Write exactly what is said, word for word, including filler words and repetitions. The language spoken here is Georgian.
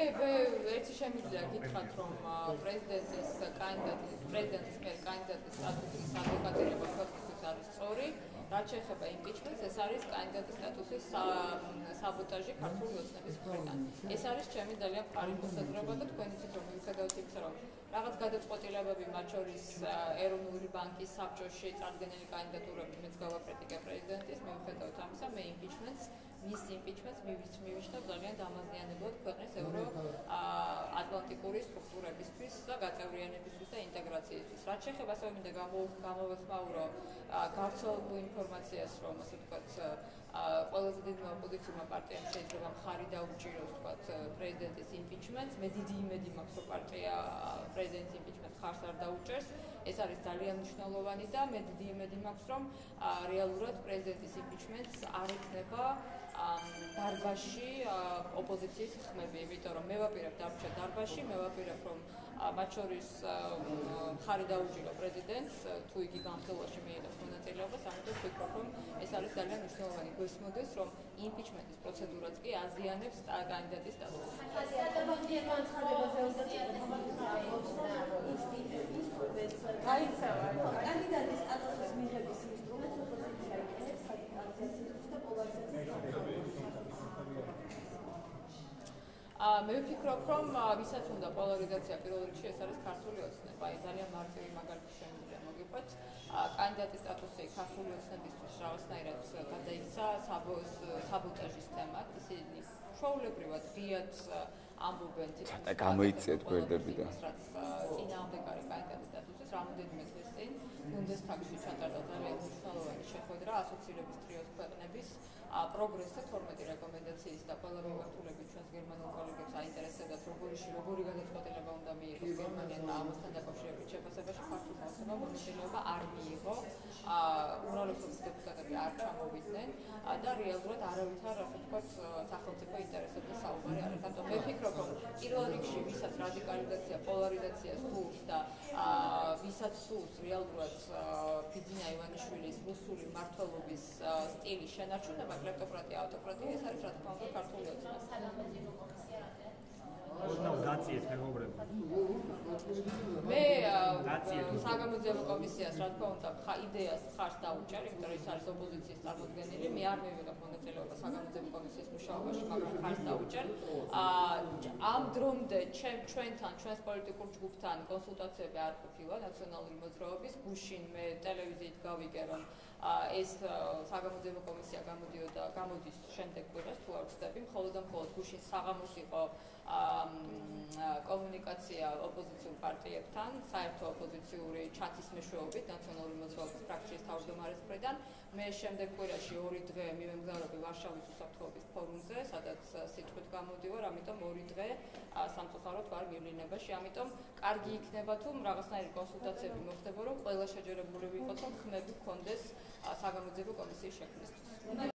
ერთი შემიძლია გითხრათ, რომ პრეზიდენტის კანდიდატი, პრეზიდენტის მიერ კანდიდატის სტატუსის ადვოკატირება ქვეყნისთვის არის სწორი. რაც შეეხება იმპიჩმენტს, ეს არის კანდიდატის სტატუსის საბოტაჟი ქართული ოცნების მხრიდან. ეს არის ჩემი ძალიან მყარი მოსაზრება და თქვენ იცით, რომ მიუხედავად იმისა, რომ რაღაც გადაწყვეტილებები, მათ შორის ეროვნული ბანკის საბჭოში წარდგენილი კანდიდატურები მეც გავაკრიტიკე პრეზიდენტის, მიუხედავად ამისა, მე იმპიჩმენტს მის იმპიჩმენტს მივიჩნევ ძალიან დამაზიანებლად ქვეყნის ევროატლანტიკური სტრუქტურებისთვის და გაწევრიანებისთვის და ინტეგრაციისთვის. რაც შეეხება ასევე მინდა გამოვეხმაურო გავრცელებულ ინფორმაციას, რომ ასე ვთქვათ, ყველაზე დიდმა ოპოზიციურმა პარტიამ შეიძლება მხარი დაუჭიროს ვთქვათ პრეზიდენტის იმპიჩმენტს. მე დიდი იმედი მაქვს, რომ პარტია პრეზიდენტის იმპიჩმენტს მხარს არ დაუჭერს. ეს არის ძალიან მნიშვნელოვანი და მე დიდი იმედი მაქვს, რომ რეალურად პრეზიდენტის იმპიჩმენტს არ ექნება დარბაზში ოპოზიციის ხმები, იმიტომ რომ მე ვაპირებ დარჩა დარბაზში, მე ვაპირებ რომ მათ შორის მხარი დაუჭირო პრეზიდენტს, თუ იგი განხილვაში მიიღებს მონაწილეობას, ამიტომ ვფიქრობ, რომ ეს არის ძალიან მნიშვნელოვანი. გვესმოდეს, რომ იმპიჩმენტის პროცედურაც კი აზიანებს კანდიდატის სტატუსს. გაიცემა კანდიდატის სტატუსის მიღების ინსტრუმენტს ოპოზიცია იყენებს რადიკალიზაციისთვის და პოლარიზაციის მე ვფიქრობ, რომ ვისაც უნდა პოლარიზაცია პირველ რიგში ეს არის ქართული ოცნება. აი ძალიან მარტივი მაგალითი შემიძლია მოგიყვეთ. კანდიდატის სტატუსი ქართული ოცნებისთვის რაღაცნაირად გადაიქცა საბოტაჟის თემად. ისინი ჩვეულებრივად ღიად ამბობენ თითქმის და გამოიწიეთ გვერდები და რაც წინააღმდეგ არის კანდიდატის სტატუსის რამოდენიმე დღის წინ ბუნდესტაგში ჩატარდა ძალიან მნიშვნელოვანი შეხვედრა ასოცირების ტრიოს ქვეყნების პროგრესზე თორმეტი რეკომენდაციის და ყველა მიმართულებით ჩვენს გერმანულ კოლეგებს აინტერესებდათ როგორი როგორი გადაწყვეტილება უნდა მიიღოს გერმანიამ და ამასთან დაკავშირებით შეფასებაში ქართულმა ოცნებამ მონაწილეობა არ მიიღო. უმრავლესობის დეპუტატები არ ჩამოვიდნენ და რეალურად არავითარ ასე ვთქვათ სახელმწიფო ინტერესებზე საუბარი არ არის. ამიტომ მე ვფიქრობ, რომ პირველ რიგში ვისაც რადიკალიზაცია, პოლარიზაცია სურს და ვისაც სურს რეალურად ფიძინა ივანიშვილის რუსული მმართველობის სტილის შენარჩუნება, კლეპტოკრატია, ავტოკრატია, ეს არის რა თქმა უნდა ქართული ოცნება. No, daciet მეგობრებო. მე საგამოძიებო კომისიას რა თქმა უნდა იდეას ხარს დაუჭერ, იმიტომ რომ ეს არის ოპოზიციის წარმოდგენილი. მე არ მივიღებ მონაწილეობა საგამოძიებო კომისიის მუშაობაში, მაგრამ ხარს დაუჭერ. ამ დრომდე ჩვენთან, ჩვენს პოლიტიკურ ჯგუფთან კონსულტაციები არ ყოფილა ნაციონალური მოძრაობის. გუშინ მე ტელევიზიით გავიგე, რომ ეს საგამოძიებო კომისია გამოდიოდა, გამოდის შემდეგ კვირას, თუ არ ვცდები, მხოლოდ და მხოლოდ გუშინ საღამოს იყო კომუნიკაცია ოპოზიციურ პარტიებთან, საერთო ოპოზიციური ჩათის მეშვეობით ნაციონალური მოძრაობის ფრაქციის თავმჯდომარის მხრიდან. მე შემდეგ კვირაში ორი დღე მივემგზავრები ვარშავის უსაფრთხოების ფორუმზე, სადაც სიტყვით გამოდივარ, ამიტომ ორი დღე სამწუხაროდ ვარ მივლინებაში. ამიტომ კარგი იქნება თუ რაღაცნაირი კონსულტაციები მოხდება, რომ ყველა შეჯერებული ვიყოთ, რომ ხმები გქონდეს საგამოძიებო კომისიის შექმნისთვის.